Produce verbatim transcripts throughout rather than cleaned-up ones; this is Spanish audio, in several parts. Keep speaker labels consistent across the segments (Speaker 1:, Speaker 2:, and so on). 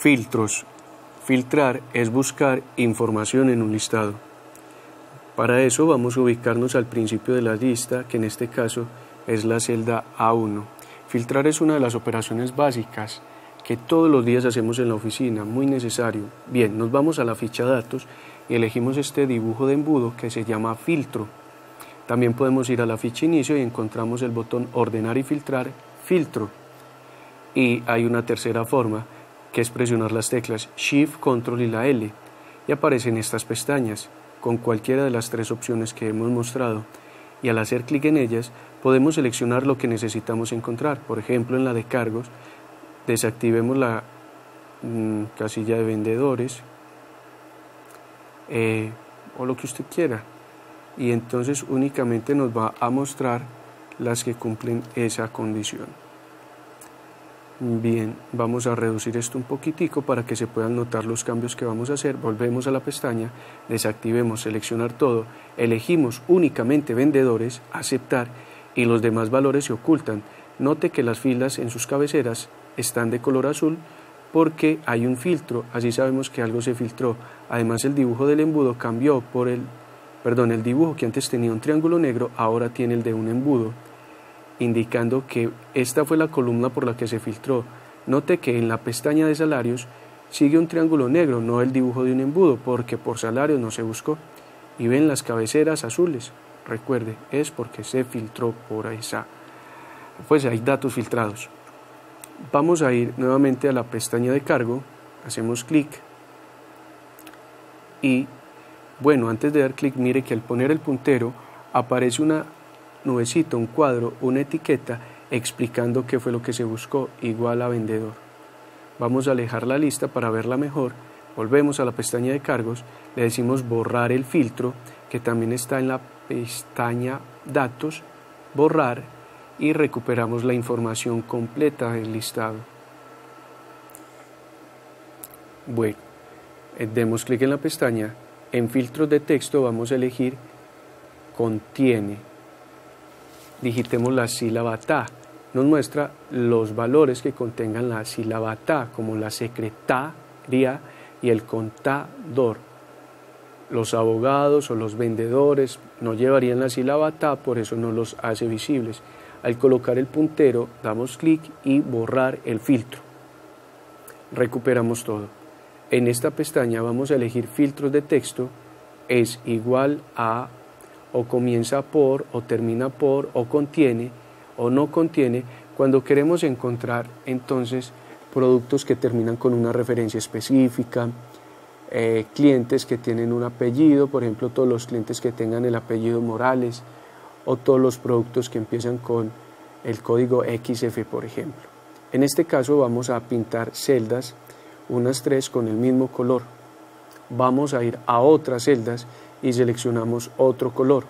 Speaker 1: Filtros. Filtrar es buscar información en un listado. Para eso vamos a ubicarnos al principio de la lista, que en este caso es la celda A uno. Filtrar es una de las operaciones básicas que todos los días hacemos en la oficina, muy necesario. Bien, nos vamos a la ficha datos y elegimos este dibujo de embudo que se llama filtro. También podemos ir a la ficha inicio y encontramos el botón ordenar y filtrar, filtro. Y hay una tercera forma, que es presionar las teclas Shift, Control y la L, y aparecen estas pestañas con cualquiera de las tres opciones que hemos mostrado, y al hacer clic en ellas podemos seleccionar lo que necesitamos encontrar. Por ejemplo, en la de cargos, desactivemos la mmm, casilla de vendedores eh, o lo que usted quiera, y entonces únicamente nos va a mostrar las que cumplen esa condición. Bien, vamos a reducir esto un poquitico para que se puedan notar los cambios que vamos a hacer. Volvemos a la pestaña, desactivemos seleccionar todo, elegimos únicamente vendedores, aceptar, y los demás valores se ocultan. Note que las filas en sus cabeceras están de color azul porque hay un filtro, así sabemos que algo se filtró. Además, el dibujo del embudo cambió por el, perdón, el dibujo que antes tenía un triángulo negro ahora tiene el de un embudo, indicando que esta fue la columna por la que se filtró. Note que en la pestaña de salarios sigue un triángulo negro, no el dibujo de un embudo, porque por salarios no se buscó. Y ven las cabeceras azules, recuerde, es porque se filtró por esa, pues hay datos filtrados. Vamos a ir nuevamente a la pestaña de cargo, hacemos clic y bueno, antes de dar clic, mire que al poner el puntero aparece una nubecita, un cuadro, una etiqueta explicando qué fue lo que se buscó, igual a vendedor. Vamos a alejar la lista para verla mejor, volvemos a la pestaña de cargos, le decimos borrar el filtro, que también está en la pestaña datos, borrar, y recuperamos la información completa del listado. Bueno, demos clic en la pestaña, en filtros de texto vamos a elegir contiene. Digitemos la sílaba ta, nos muestra los valores que contengan la sílaba ta, como la secretaria y el contador. Los abogados o los vendedores no llevarían la sílaba ta, por eso no los hace visibles. Al colocar el puntero, damos clic y borrar el filtro. Recuperamos todo. En esta pestaña vamos a elegir filtros de texto, es igual a, o comienza por, o termina por, o contiene, o no contiene, cuando queremos encontrar entonces productos que terminan con una referencia específica, eh, clientes que tienen un apellido, por ejemplo todos los clientes que tengan el apellido Morales, o todos los productos que empiezan con el código equis efe, por ejemplo. En este caso vamos a pintar celdas, unas tres con el mismo color. Vamos a ir a otras celdas y seleccionamos otro color.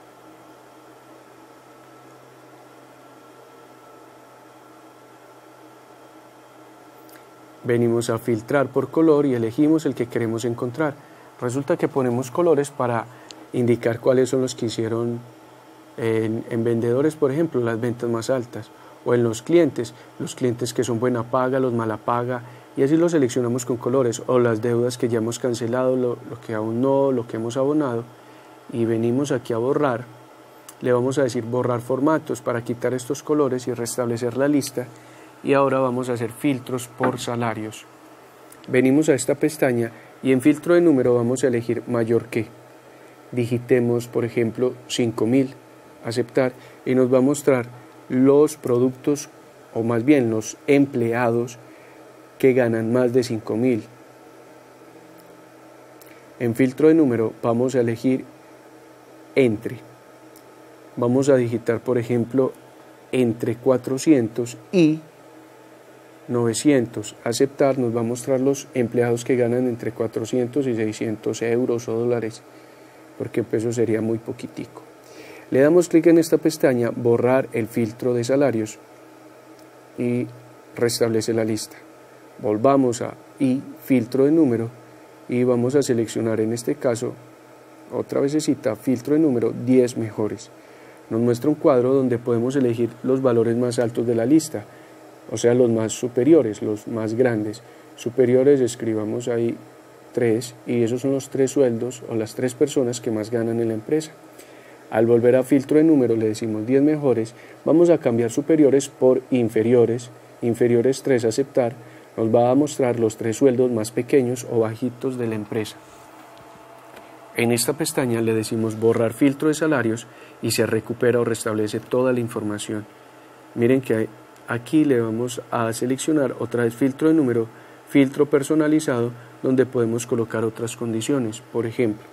Speaker 1: Venimos a filtrar por color y elegimos el que queremos encontrar. Resulta que ponemos colores para indicar cuáles son los que hicieron en, en vendedores, por ejemplo, las ventas más altas, o en los clientes, los clientes que son buena paga, los mala paga, y así lo seleccionamos con colores, o las deudas que ya hemos cancelado, lo, lo que aún no, lo que hemos abonado, y venimos aquí a borrar, le vamos a decir borrar formatos para quitar estos colores y restablecer la lista, y ahora vamos a hacer filtros por salarios. Venimos a esta pestaña y en filtro de número vamos a elegir mayor que, digitemos por ejemplo cinco mil, aceptar, y nos va a mostrar los productos, o más bien los empleados que ganan más de cinco mil. En filtro de número vamos a elegir entre. Vamos a digitar, por ejemplo, entre cuatrocientos y novecientos. Aceptar, nos va a mostrar los empleados que ganan entre cuatrocientos y seiscientos euros o dólares, porque en pesos sería muy poquitico. Le damos clic en esta pestaña, borrar el filtro de salarios, y restablece la lista. Volvamos a y filtro de número y vamos a seleccionar en este caso otra vecesita filtro de número diez mejores. Nos muestra un cuadro donde podemos elegir los valores más altos de la lista. o sea, los más superiores, los más grandes. Superiores, escribamos ahí tres, y esos son los tres sueldos o las tres personas que más ganan en la empresa. Al volver a filtro de número le decimos diez mejores, vamos a cambiar superiores por inferiores, inferiores tres, aceptar, nos va a mostrar los tres sueldos más pequeños o bajitos de la empresa. En esta pestaña le decimos borrar filtro de salarios y se recupera o restablece toda la información. Miren que aquí le vamos a seleccionar otra vez filtro de número, filtro personalizado, donde podemos colocar otras condiciones. Por ejemplo,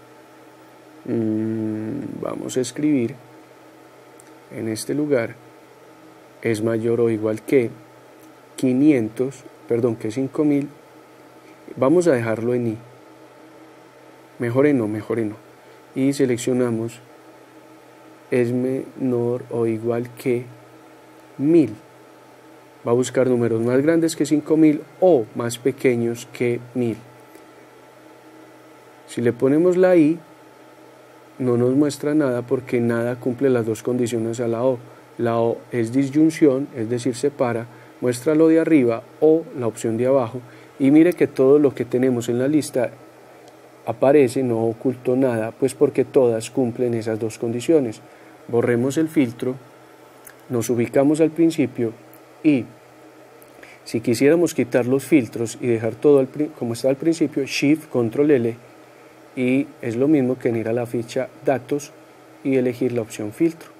Speaker 1: mmm, vamos a escribir en este lugar, es mayor o igual que quinientos, perdón, que cinco mil, vamos a dejarlo en I, mejor en no, mejor en no, y seleccionamos es menor o igual que mil. Va a buscar números más grandes que cinco mil o más pequeños que mil. Si le ponemos la I, no nos muestra nada porque nada cumple las dos condiciones a la O. La O es disyunción, es decir, separa, muestra lo de arriba o la opción de abajo, y mire que todo lo que tenemos en la lista aparece, no ocultó nada, pues porque todas cumplen esas dos condiciones. Borremos el filtro, nos ubicamos al principio y si quisiéramos quitar los filtros y dejar todo al, como está al principio, Shift, Control L, y es lo mismo que ir a la ficha Datos y elegir la opción Filtro.